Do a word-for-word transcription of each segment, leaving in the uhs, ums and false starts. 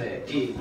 tres y...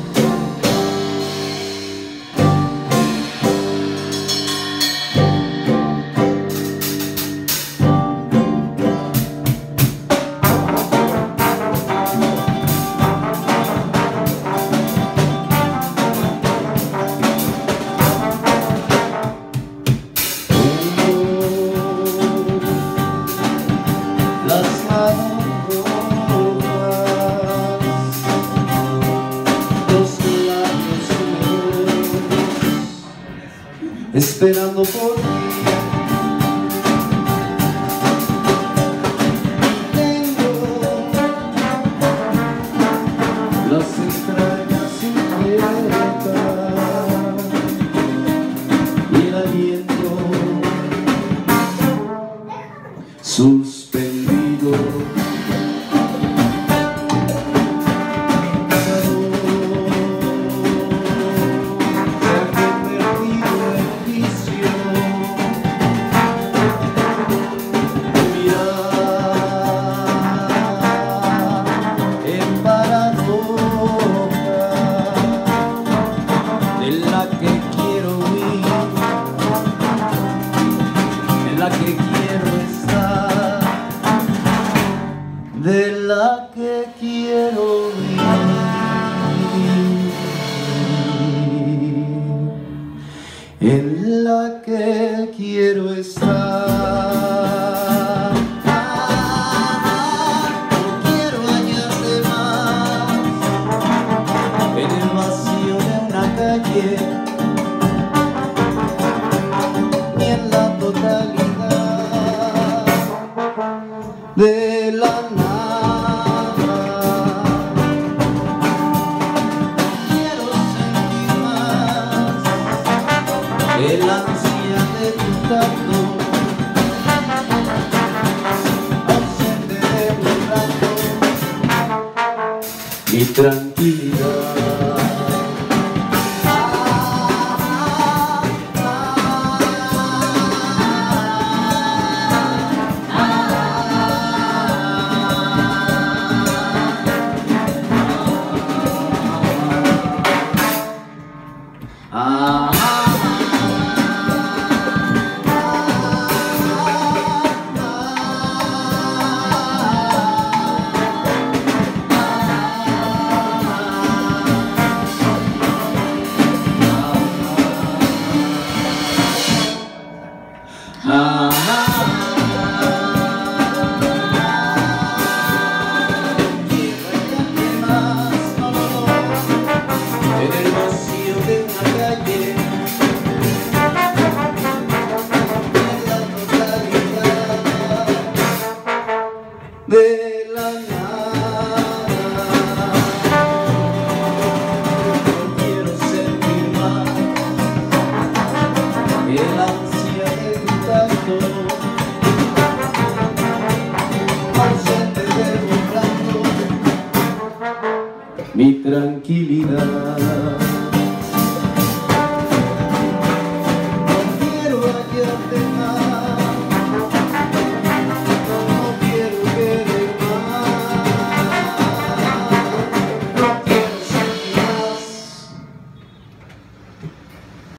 esperando por ti. Tengo las extrañas inquietas y el aliento suspendido. De la que quiero vivir, en la que quiero estar. No quiero hallarme más en el vacío de una calle, ni en la totalidad de la nada. El ansia de tu tacto, ausente de mi rato, mi tranquilidad. Ah, de la nada, no quiero sentir más el ansia de tu tacto, ausente de un rato, mi tranquilidad.